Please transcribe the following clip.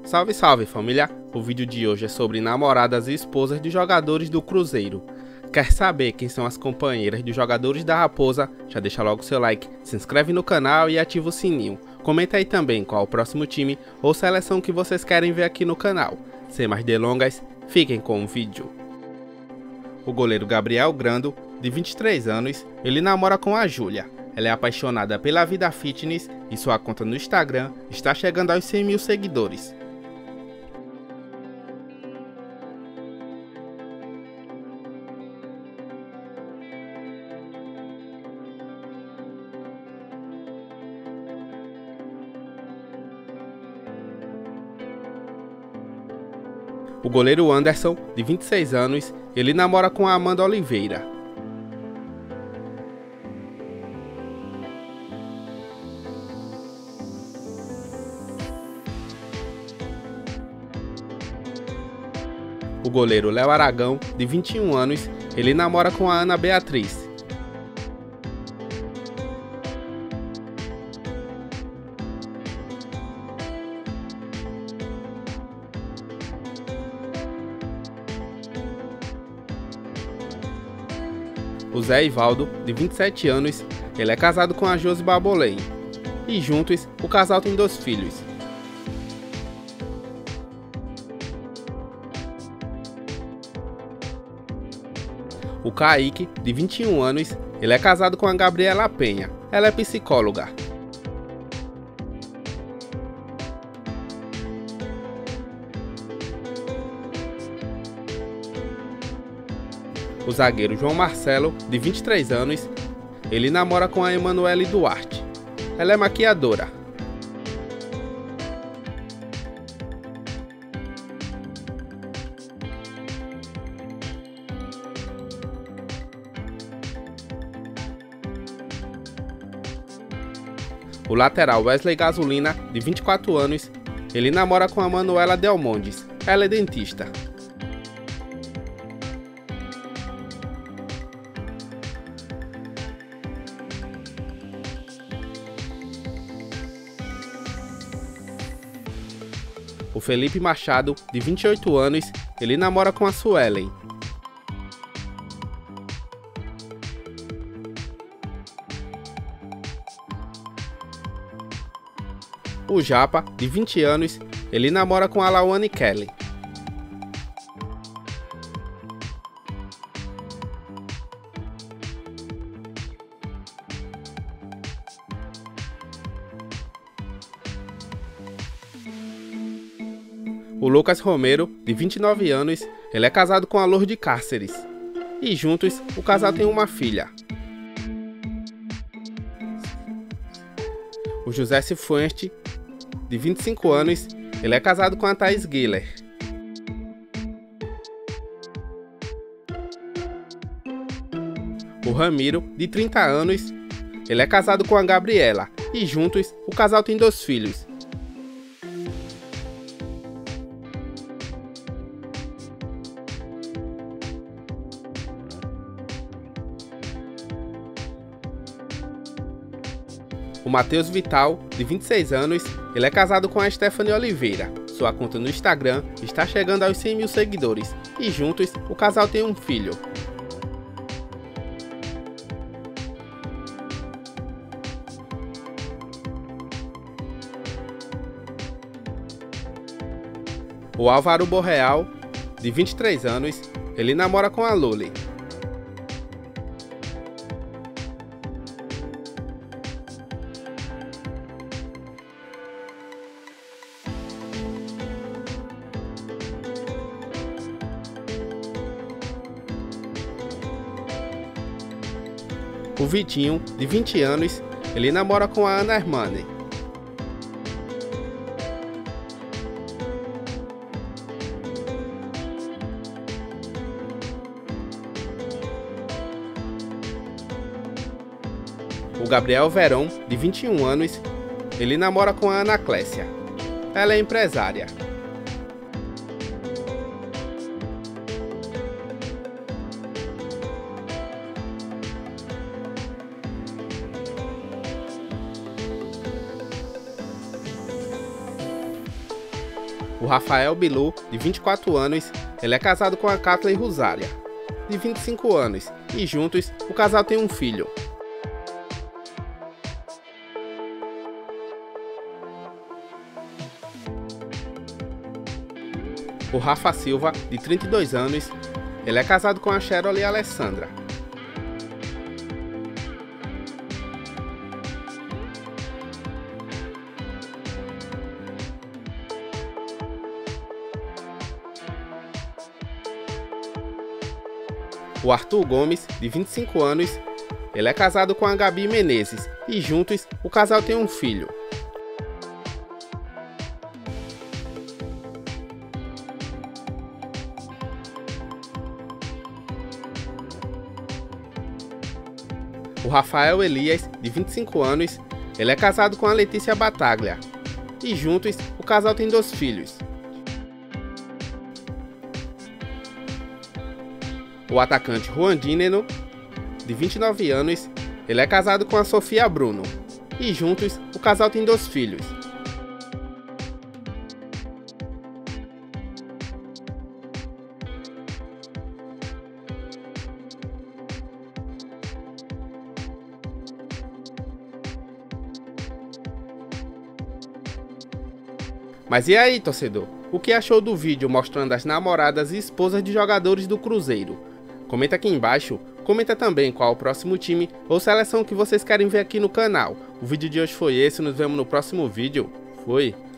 Salve, salve família! O vídeo de hoje é sobre namoradas e esposas de jogadores do Cruzeiro. Quer saber quem são as companheiras dos jogadores da Raposa? Já deixa logo seu like, se inscreve no canal e ativa o sininho. Comenta aí também qual é o próximo time ou seleção que vocês querem ver aqui no canal. Sem mais delongas, fiquem com o vídeo. O goleiro Gabriel Grando, de 23 anos, ele namora com a Júlia. Ela é apaixonada pela vida fitness e sua conta no Instagram está chegando aos 100 mil seguidores. O goleiro Anderson, de 26 anos, ele namora com a Amanda Oliveira. O goleiro Léo Aragão, de 21 anos, ele namora com a Ana Beatriz. O Zé Ivaldo, de 27 anos, ele é casado com a Josi Barbolém. E juntos, o casal tem 2 filhos. O Kaique, de 21 anos, ele é casado com a Gabriela Penha. Ela é psicóloga. O zagueiro João Marcelo, de 23 anos, ele namora com a Emanuele Duarte. Ela é maquiadora. O lateral Wesley Gasolina, de 24 anos, ele namora com a Manuela Delmondes. Ela é dentista. O Felipe Machado, de 28 anos, ele namora com a Suelen. O Japa, de 20 anos, ele namora com a Lawane Kelly. O Lucas Romero, de 29 anos, ele é casado com a Lourdes Cáceres. E juntos, o casal tem uma filha. O José Cifuentes, de 25 anos, ele é casado com a Thaís Guiller. O Ramiro, de 30 anos, ele é casado com a Gabriela. E juntos, o casal tem 2 filhos. O Matheus Vital, de 26 anos, ele é casado com a Stephanie Oliveira. Sua conta no Instagram está chegando aos 100 mil seguidores. E juntos, o casal tem um filho. O Álvaro Borreal, de 23 anos, ele namora com a Luli. O Vitinho, de 20 anos, ele namora com a Ana Hermane. O Gabriel Verão, de 21 anos, ele namora com a Ana Clécia. Ela é empresária. O Rafael Bilu, de 24 anos, ele é casado com a Kathleen Rosália, de 25 anos, e juntos o casal tem um filho. O Rafa Silva, de 32 anos, ele é casado com a Cheryl Alessandra. O Arthur Gomes, de 25 anos, ele é casado com a Gabi Menezes e juntos o casal tem um filho. O Rafael Elias, de 25 anos, ele é casado com a Letícia Bataglia e juntos o casal tem 2 filhos. O atacante Juan Dineno, de 29 anos, ele é casado com a Sofia Bruno e juntos o casal tem 2 filhos. Mas e aí, torcedor? O que achou do vídeo mostrando as namoradas e esposas de jogadores do Cruzeiro? Comenta aqui embaixo, comenta também qual o próximo time ou seleção que vocês querem ver aqui no canal. O vídeo de hoje foi esse, nos vemos no próximo vídeo. Fui!